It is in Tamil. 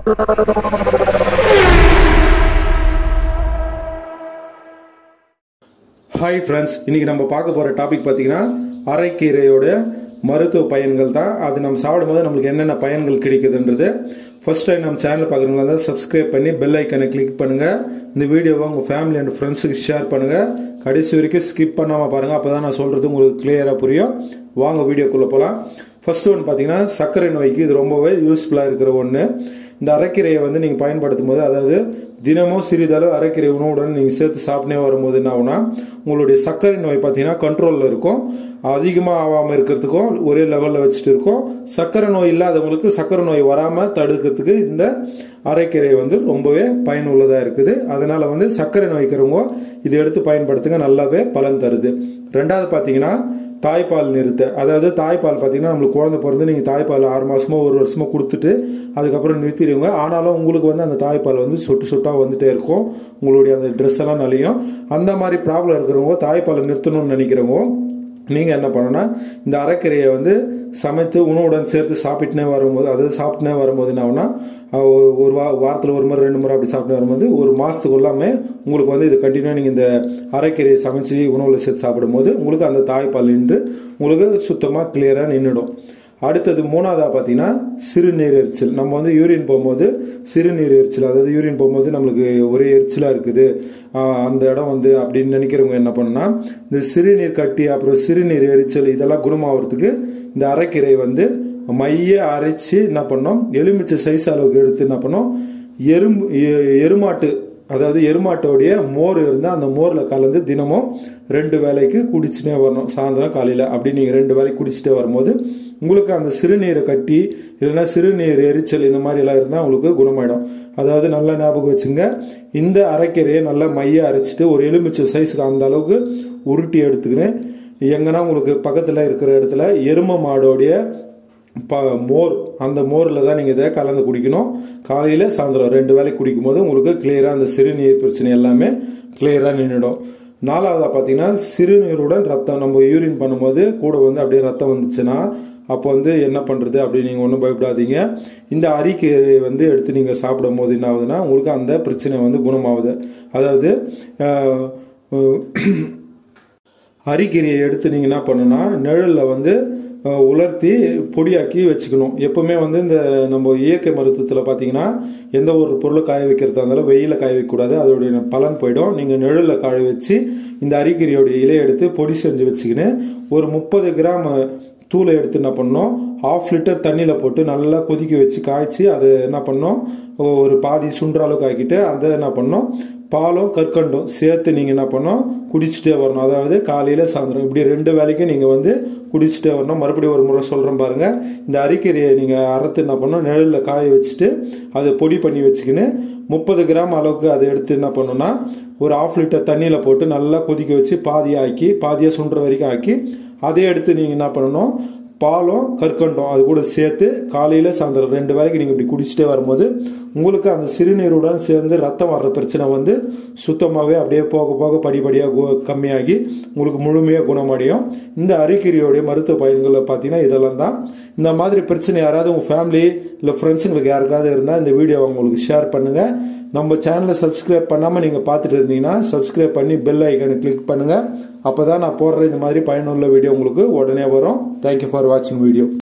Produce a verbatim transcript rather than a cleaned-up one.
ஹாய் ஃப்ரெண்ட்ஸ், இன்னைக்கு நம்ம பார்க்க போகிற டாபிக் பார்த்தீங்கன்னா அரைக்கீரையோட மருத்துவ பயன்கள் தான். அது நம்ம சாப்பிடும்போது நம்மளுக்கு என்னென்ன பயன்கள் கிடைக்குதுன்றது. ஃபர்ஸ்ட் டைம் நம்ம சேனல் பார்க்குறவங்களா இருந்தால் சப்ஸ்கிரைப் பண்ணி பெல் ஐக்கனை கிளிக் பண்ணுங்கள். இந்த வீடியோவை உங்கள் ஃபேமிலி அண்ட் ஃப்ரெண்ட்ஸுக்கு ஷேர் பண்ணுங்கள். கடைசி வரைக்கும் ஸ்கிப் பண்ணாமல் பாருங்கள், அப்போ தான் நான் சொல்கிறது உங்களுக்கு கிளியராக புரியும். வாங்க வீடியோக்குள்ளே போகலாம். ஃபர்ஸ்ட் ஒன்று பார்த்தீங்கன்னா சர்க்கரை நோய்க்கு இது ரொம்பவே யூஸ்ஃபுல்லாக இருக்கிற ஒன்று. இந்த அரைக்கீரையை வந்து நீங்கள் பயன்படுத்தும் போது, அதாவது தினமும் சிறிதளவு அரைக்கீரை உணவுடன் நீங்கள் சேர்த்து சாப்பிட்டே வரும்போது என்ன ஆகுனா, உங்களுடைய சர்க்கரை நோய் பார்த்தீங்கன்னா கண்ட்ரோலில் இருக்கும். அதிகமாக ஆகாமல் இருக்கிறதுக்கும் ஒரே லெவலில் வச்சுட்டு இருக்கும். சர்க்கரை நோய் இல்லாதவங்களுக்கு சர்க்கரை நோய் வராமல் தடுக்கிறதுக்கு இந்த அரைக்கீரை வந்து ரொம்பவே பயனுள்ளதாக இருக்குது. அதனால் வந்து சர்க்கரை நோய் இருக்கிறவங்க இதை எடுத்து பயன்படுத்துங்க, நல்லாவே பலன் தருது. ரெண்டாவது பார்த்தீங்கன்னா தாய்ப்பால் நிறுத்த, அதாவது தாய்ப்பால் பார்த்தீங்கன்னா நம்மளுக்கு குழந்தை பிறந்து நீங்கள் தாய்ப்பால் ஆறு மாதமோ ஒரு வருஷமோ கொடுத்துட்டு அதுக்கப்புறம் நிறுத்திடுவீங்க. ஆனாலும் உங்களுக்கு வந்து அந்த தாய்ப்பால் வந்து சொட்டு சொட்டாக வந்துட்டே இருக்கும், உங்களுடைய அந்த ட்ரெஸ் எல்லாம் நலியும். அந்த மாதிரி ப்ராப்ளம் இருக்கிறவங்க, தாய்ப்பாலை நிறுத்தணும்னு நினைக்கிறவங்க, நீங்கள் என்ன பண்ணணும்னா இந்த அரைக்கீரையை வந்து சமைத்து உணவுடன் சேர்த்து சாப்பிட்டுனே வரும்போது, அதாவது சாப்பிட்டுனே வரும்போது என்ன ஆகுனா, ஒரு வா வாரத்தில் ஒரு முறை ரெண்டு முறை அப்படி சாப்பிட்டு வரும்போது ஒரு மாதத்துக்கு எல்லாமே உங்களுக்கு வந்து இது கண்டினியூ நீங்கள் இந்த அரைக்கீரையை சமைச்சு உணவில் சேர்த்து சாப்பிடும்போது உங்களுக்கு அந்த தாய்ப்பால் நின்று உங்களுக்கு சுத்தமாக கிளியராக நின்றுடும். அடுத்தது மூணாவதாக பார்த்தீங்கன்னா சிறுநீர் எரிச்சல். நம்ம வந்து யூரின் போகும்போது சிறுநீர் எரிச்சல், அதாவது யூரின் போகும்போது நம்மளுக்கு ஒரே எரிச்சலாக இருக்குது அந்த இடம் வந்து அப்படின்னு நினைக்கிறவங்க என்ன பண்ணுன்னா, இந்த சிறுநீர் கட்டி அப்புறம் சிறுநீர் எரிச்சல் இதெல்லாம் குணமாகிறதுக்கு இந்த அரைக்கீரை வந்து மைய அரைச்சி என்ன பண்ணோம், எலுமிச்சை சைஸ் அளவுக்கு எடுத்து என்ன பண்ணோம், எறும்பு எருமாட்டு அதாவது எருமாட்டோடைய மோர் இருந்தால் அந்த மோரில் கலந்து தினமும் ரெண்டு வேலைக்கு குடிச்சுட்டே வரணும், சாயந்தரம் காலையில். அப்படி நீங்கள் ரெண்டு வேலைக்கு குடிச்சிட்டே வரும்போது உங்களுக்கு அந்த சிறுநீரை கட்டி இல்லைன்னா சிறுநீர் எரிச்சல் இந்த மாதிரி எல்லாம் இருந்தால் உங்களுக்கு குணமாயிடும். அதாவது நல்லா ஞாபகம் வச்சுங்க, இந்த அரைக்கீரையை நல்லா மைய அரைச்சிட்டு ஒரு எலுமிச்சை சைஸுக்கு அந்த அளவுக்கு உருட்டி எடுத்துக்கின்னு எங்கன்னா உங்களுக்கு பக்கத்தில் இருக்கிற இடத்துல எரும மாடோடைய ப மோர், அந்த மோரில் தான் நீங்கள் இதை கலந்து குடிக்கணும். காலையில் சாயந்தரம் ரெண்டு வேலைக்கு குடிக்கும் போது உங்களுக்கு கிளியராக அந்த சிறுநீர் பிரச்சனை எல்லாமே கிளியராக நின்றுடும். நாலாவதாக பார்த்தீங்கன்னா சிறுநீருடன் ரத்தம், நம்ம யூரின் பண்ணும்போது கூட வந்து அப்படியே ரத்தம் வந்துச்சுன்னா அப்போ வந்து என்ன பண்ணுறது அப்படின்னு நீங்கள் ஒன்றும் பயப்படாதீங்க. இந்த அரிக்கீரை வந்து எடுத்து நீங்கள் சாப்பிடும் போது என்ன ஆகுதுன்னா உங்களுக்கு அந்த பிரச்சனை வந்து குணமாகுது. அதாவது அரிக்கீரையை எடுத்து நீங்கள் என்ன பண்ணணும்னா நிழலில் வந்து உலர்த்தி பொடியாக்கி வச்சுக்கணும். எப்பவுமே வந்து இந்த நம்ம இயற்கை மருத்துவத்தில் பார்த்தீங்கன்னா எந்த ஒரு பொருளை காய வைக்கிறதா இருந்தாலும் வெயில காய வைக்கக்கூடாது, அதோடைய பலன் போயிடும். நீங்கள் நிழலில் காய வச்சு இந்த அரிக்கீரையோடைய இலையை எடுத்து பொடி செஞ்சு வச்சுக்கின்னு ஒரு முப்பது கிராம் தூளை எடுத்து என்ன பண்ணோம், ஹாஃப் லிட்டர் தண்ணியில் போட்டு நல்லா கொதிக்க வச்சு காய்ச்சி அதை என்ன பண்ணோம், ஒரு பாதி சுண்டுற அளவுக்கு ஆக்கிட்டு அதை என்ன பண்ணோம், பாலும் கற்கண்டும் சேர்த்து நீங்கள் என்ன பண்ணோம் குடிச்சிட்டே வரணும். அதாவது காலையில் சாயந்தரம் இப்படி ரெண்டு வேலைக்கு நீங்கள் வந்து குடிச்சிட்டே வரணும். மறுபடியும் ஒரு முறை சொல்கிறேன் பாருங்கள். இந்த அரிக்கீரையை நீங்கள் அறுத்து என்ன பண்ணணும், நிழலில் காய வச்சுட்டு அதை பொடி பண்ணி வச்சுக்கின்னு முப்பது கிராம் அளவுக்கு அதை எடுத்து என்ன பண்ணணும்னா ஒரு ஹாஃப் லிட்டர் தண்ணியில் போட்டு நல்லா கொதிக்க வச்சு பாதியாக ஆக்கி பாதியாக சுண்டுற வரைக்கும் ஆக்கி அதை எடுத்து நீங்கள் என்ன பண்ணணும், பாலும் கற்கண்டும் அது கூட சேர்த்து காலையில் சாயந்தரம் ரெண்டு வேலைக்கு நீங்கள் இப்படி குடிச்சிட்டே வரும்போது உங்களுக்கு அந்த சிறுநீருடன் சேர்ந்து ரத்தம் வர்ற பிரச்சனை வந்து சுத்தமாகவே அப்படியே போக போக படிப்படியாக கம்மியாகி உங்களுக்கு முழுமையாக குணமடையும். இந்த அரிக்கீரையோடைய மருத்துவ பயன்களை பார்த்தீங்கன்னா இதெல்லாம் தான். இந்த மாதிரி பிரச்சனை யாராவது உங்கள் ஃபேமிலி இல்லை ஃப்ரெண்ட்ஸுங்களுக்கு யாருக்காவது இருந்தால் இந்த வீடியோவை உங்களுக்கு ஷேர் பண்ணுங்கள். நம்ம சேனலை சப்ஸ்கிரைப் பண்ணாமல் நீங்கள் பார்த்துட்டு இருந்தீங்கன்னா சப்ஸ்கிரைப் பண்ணி பெல் ஐக்கனை கிளிக் பண்ணுங்கள். அப்போ தான் நான் போடுற இந்த மாதிரி பயனுள்ள வீடியோ உங்களுக்கு உடனே வரும். தேங்க்யூ ஃபார் வாட்சிங் வீடியோ.